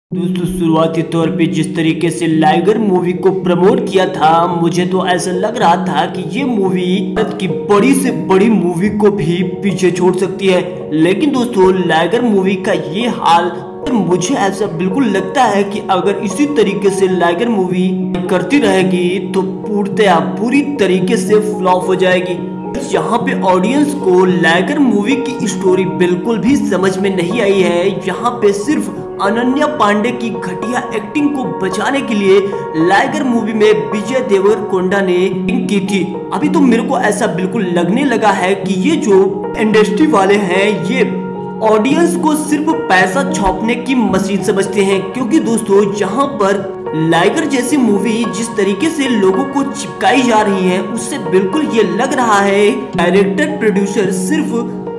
दोस्तों शुरुआती तौर पे जिस तरीके से लाइगर मूवी को प्रमोट किया था, मुझे तो ऐसा लग रहा था कि ये मूवी भारत की बड़ी से बड़ी मूवी को भी पीछे छोड़ सकती है। लेकिन दोस्तों लाइगर मूवी का ये हाल, मुझे ऐसा बिल्कुल लगता है कि अगर इसी तरीके से लाइगर मूवी करती रहेगी तो पूरी तरीके से फ्लॉप हो जाएगी। यहाँ पे ऑडियंस को लाइगर मूवी की स्टोरी बिल्कुल भी समझ में नहीं आई है। यहाँ पे सिर्फ अनन्या पांडे की घटिया एक्टिंग को बचाने के लिए लाइगर मूवी में विजय देवरकोंडा ने एक्टिंग की थी। अभी तो मेरे को ऐसा बिल्कुल लगने लगा है कि ये जो इंडस्ट्री वाले हैं ये ऑडियंस को सिर्फ पैसा छापने की मशीन समझते हैं। क्योंकि दोस्तों यहाँ पर लाइगर जैसी मूवी जिस तरीके से लोगों को चिपकाई जा रही है, उससे बिल्कुल ये लग रहा है डायरेक्टर प्रोड्यूसर सिर्फ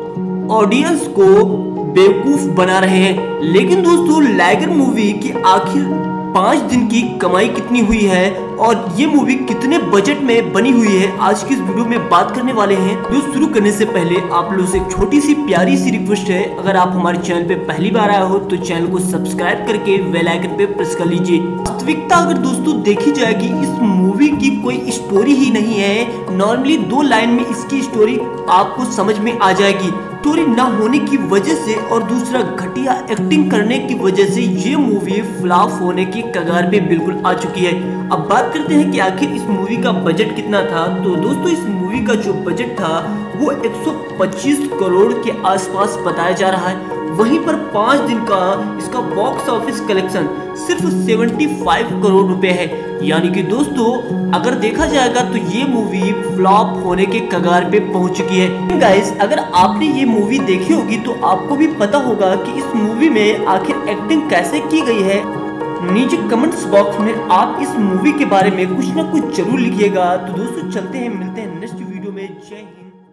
ऑडियंस को बेवकूफ बना रहे हैं। लेकिन दोस्तों लाइगर मूवी की आखिर 5 दिन की कमाई कितनी हुई है और ये मूवी कितने बजट में बनी हुई है, आज की इस वीडियो में बात करने वाले हैं। वीडियो शुरू करने से पहले आप लोगों से एक छोटी सी प्यारी सी रिक्वेस्ट है, अगर आप हमारे चैनल पे पहली बार आए हो तो चैनल को सब्सक्राइब करके बेल आइकन पे प्रेस कर लीजिए। वास्तविकता अगर दोस्तों देखी जाएगी, इस मूवी की कोई स्टोरी ही नहीं है। नॉर्मली 2 लाइन में इसकी स्टोरी आपको समझ में आ जाएगी। स्टोरी ना होने की वजह से और दूसरा घटिया एक्टिंग करने की वजह से ये मूवी फ्लॉप होने की कगार पे बिल्कुल आ चुकी है। अब बात करते हैं कि आखिर इस मूवी का बजट कितना था। तो दोस्तों इस मूवी का जो बजट था वो 125 करोड़ के आसपास बताया जा रहा है। वहीं पर 5 दिन का इसका बॉक्स ऑफिस कलेक्शन सिर्फ 75 करोड़ रुपए है। यानी कि दोस्तों अगर देखा जाएगा तो ये मूवी फ्लॉप होने के कगार पे पहुंच चुकी है। गाइस अगर आपने ये मूवी देखी होगी तो आपको भी पता होगा कि इस मूवी में आखिर एक्टिंग कैसे की गई है। नीचे कमेंट्स बॉक्स में आप इस मूवी के बारे में कुछ ना कुछ जरूर लिखिएगा। तो दोस्तों चलते हैं, मिलते हैं नेक्स्ट वीडियो में। जय हिंद।